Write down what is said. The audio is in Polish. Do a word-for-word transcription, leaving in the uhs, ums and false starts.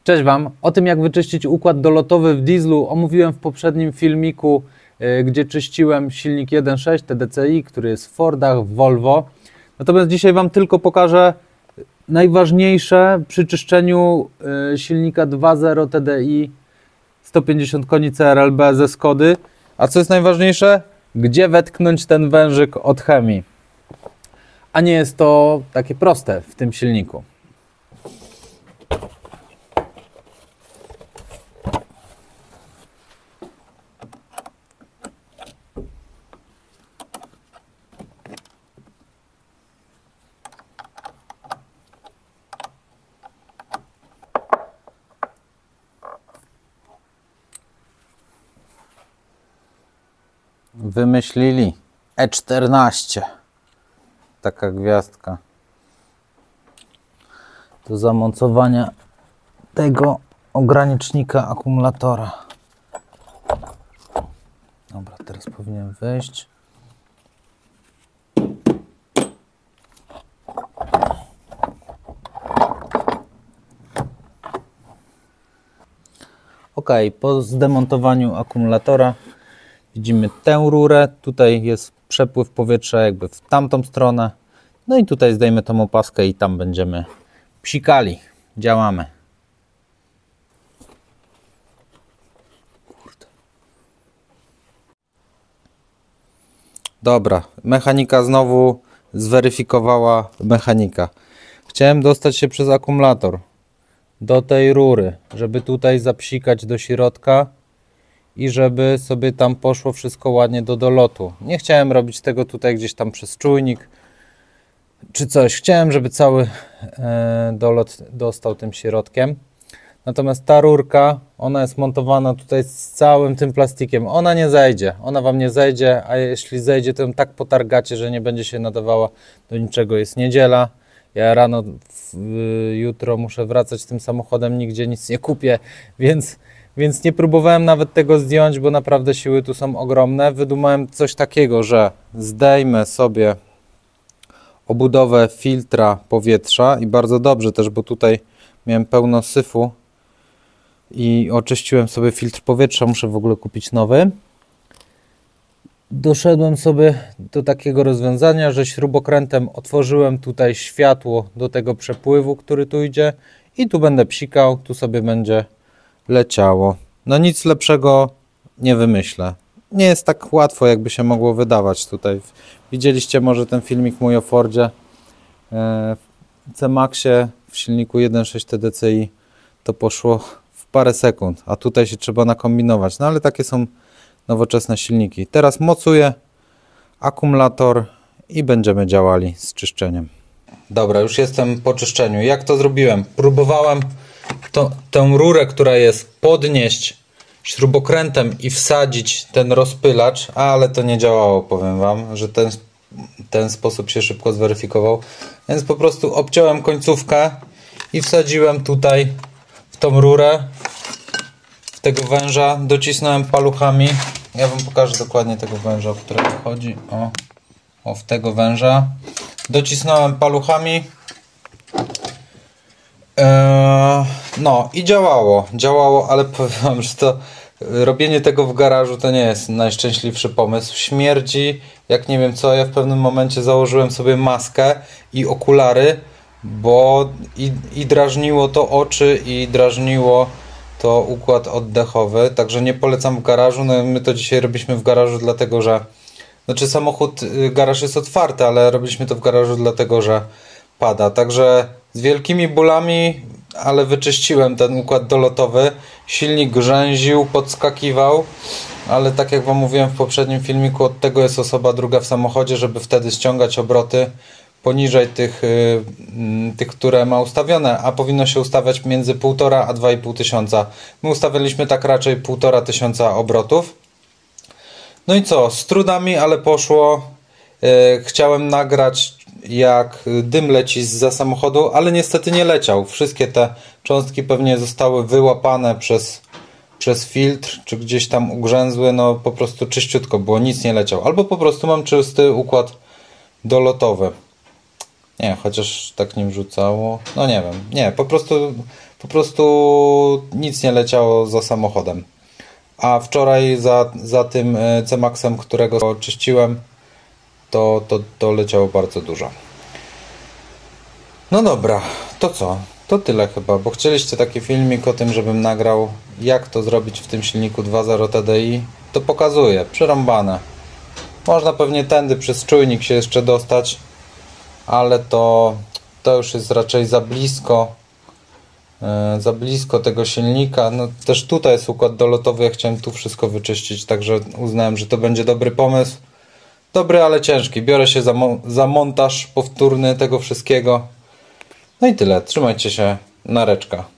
Cześć Wam! O tym, jak wyczyścić układ dolotowy w dieslu, omówiłem w poprzednim filmiku, yy, gdzie czyściłem silnik jeden przecinek sześć T D C i, który jest w Fordach, w Volvo. Natomiast dzisiaj Wam tylko pokażę najważniejsze przy czyszczeniu yy, silnika dwa zero T D I sto pięćdziesiąt koni C R L B ze Skody. A co jest najważniejsze? Gdzie wetknąć ten wężyk od chemii. A nie jest to takie proste w tym silniku. Wymyślili E czternaście, taka gwiazdka do zamocowania tego ogranicznika akumulatora. Dobra, teraz powinien wyjść. Ok, po zdemontowaniu akumulatora widzimy tę rurę, tutaj jest przepływ powietrza jakby w tamtą stronę. No i tutaj zdejmę tą opaskę i tam będziemy psikali. Działamy. Kurde. Dobra, mechanika znowu zweryfikowała mechanika. Chciałem dostać się przez akumulator do tej rury, żeby tutaj zapsikać do środka i żeby sobie tam poszło wszystko ładnie do dolotu. Nie chciałem robić tego tutaj gdzieś tam przez czujnik czy coś. Chciałem, żeby cały e, dolot dostał tym środkiem. Natomiast ta rurka, ona jest montowana tutaj z całym tym plastikiem. Ona nie zejdzie. Ona Wam nie zejdzie, a jeśli zejdzie, to ją tak potargacie, że nie będzie się nadawała do niczego. Jest niedziela. Ja rano, w, jutro muszę wracać tym samochodem, nigdzie nic nie kupię, więc... Więc nie próbowałem nawet tego zdjąć, bo naprawdę siły tu są ogromne. Wydumałem coś takiego, że zdejmę sobie obudowę filtra powietrza i bardzo dobrze też, bo tutaj miałem pełno syfu i oczyściłem sobie filtr powietrza. Muszę w ogóle kupić nowy. Doszedłem sobie do takiego rozwiązania, że śrubokrętem otworzyłem tutaj światło do tego przepływu, który tu idzie i tu będę psikał, tu sobie będzie leciało. No nic lepszego nie wymyślę. Nie jest tak łatwo, jakby się mogło wydawać tutaj. Widzieliście może ten filmik mój o Fordzie. W C Maxie w silniku jeden przecinek sześć T D C I to poszło w parę sekund, a tutaj się trzeba nakombinować. No ale takie są nowoczesne silniki. Teraz mocuję akumulator i będziemy działali z czyszczeniem. Dobra, już jestem po czyszczeniu. Jak to zrobiłem? Próbowałem To, tę rurę, która jest, podnieść śrubokrętem i wsadzić ten rozpylacz, ale to nie działało, powiem Wam, że ten, ten sposób się szybko zweryfikował. Więc po prostu obciąłem końcówkę i wsadziłem tutaj w tą rurę, w tego węża, docisnąłem paluchami. Ja Wam pokażę dokładnie tego węża, o którego chodzi. O, o w tego węża. Docisnąłem paluchami. No i działało, działało, ale powiem, że to robienie tego w garażu to nie jest najszczęśliwszy pomysł. Śmierdzi, jak nie wiem co. Ja w pewnym momencie założyłem sobie maskę i okulary, bo i, i drażniło to oczy i drażniło to układ oddechowy, także nie polecam w garażu. No, my to dzisiaj robiliśmy w garażu dlatego, że znaczy samochód, garaż jest otwarty, ale robiliśmy to w garażu dlatego, że pada, także z wielkimi bólami, ale wyczyściłem ten układ dolotowy. Silnik grzęził, podskakiwał, ale tak jak Wam mówiłem w poprzednim filmiku, od tego jest osoba druga w samochodzie, żeby wtedy ściągać obroty poniżej tych, yy, tych, które ma ustawione, a powinno się ustawiać między półtora a dwa i pół tysiąca. My ustawialiśmy tak raczej półtora tysiąca obrotów. No i co, z trudami, ale poszło. Yy, chciałem nagrać, jak dym leci zza samochodu, ale niestety nie leciał. Wszystkie te cząstki pewnie zostały wyłapane przez, przez filtr, czy gdzieś tam ugrzęzły. No po prostu czyściutko było, nic nie leciał. Albo po prostu mam czysty układ dolotowy. Nie, chociaż tak nim rzucało. No nie wiem. Nie, po prostu po prostu nic nie leciało za samochodem. A wczoraj za, za tym C-Maxem, którego czyściłem, to, to, to leciało bardzo dużo. No dobra, to co? To tyle chyba, bo chcieliście taki filmik o tym, żebym nagrał, jak to zrobić w tym silniku dwa zero T D I. To pokazuję, przerąbane. Można pewnie tędy przez czujnik się jeszcze dostać, ale to, to już jest raczej za blisko, yy, za blisko tego silnika. No, też tutaj jest układ dolotowy, ja chciałem tu wszystko wyczyścić, także uznałem, że to będzie dobry pomysł. Dobry, ale ciężki. Biorę się za, mo za montaż powtórny tego wszystkiego. No i tyle. Trzymajcie się. Nareczka.